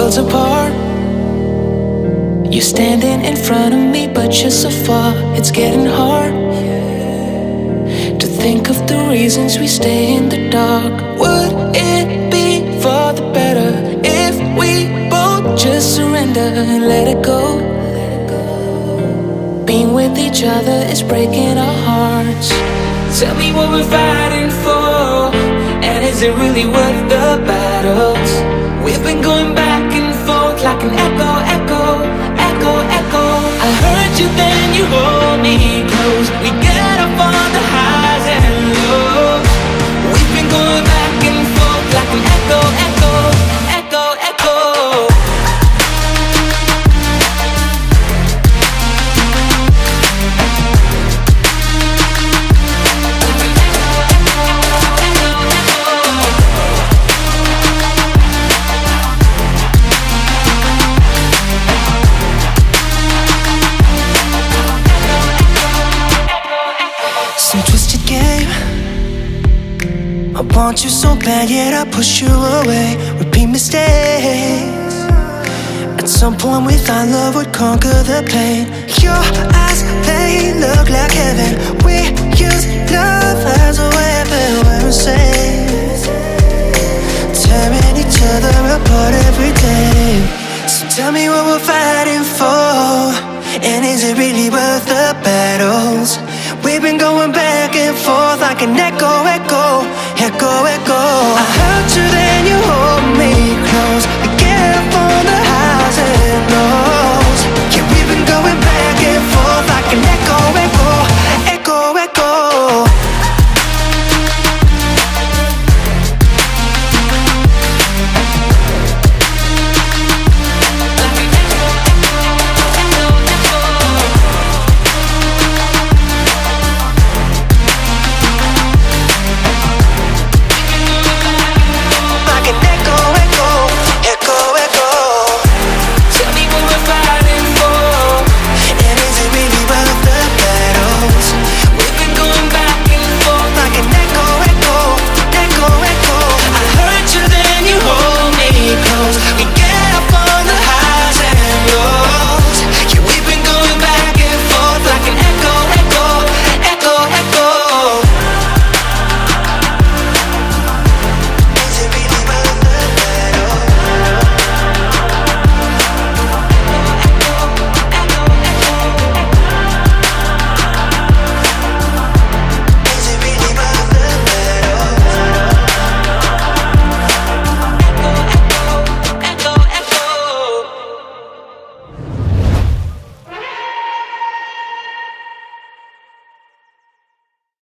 worlds apart. You're standing in front of me, but you're so far. It's getting hard to think of the reasons we stay in the dark. Would it be for the better if we both just surrender and let it go? Being with each other is breaking our hearts. Tell me what we're fighting for, and is it really worth the battles? We've been going back and forth like an echo, echo, echo, echo. I heard you, then you hold me close. We get up on the highs and lows. We've been going back and forth like an echo, echo, echo, echo. Some twisted game. I want you so bad, yet I push you away. Repeat mistakes. At some point we thought love would conquer the pain. Your eyes, they look like heaven. We use love as a weapon. We're insane, tearing each other apart every day. So tell me what we're fighting for, and is it really worth the battles? We've been going back and forth like an echo, echo.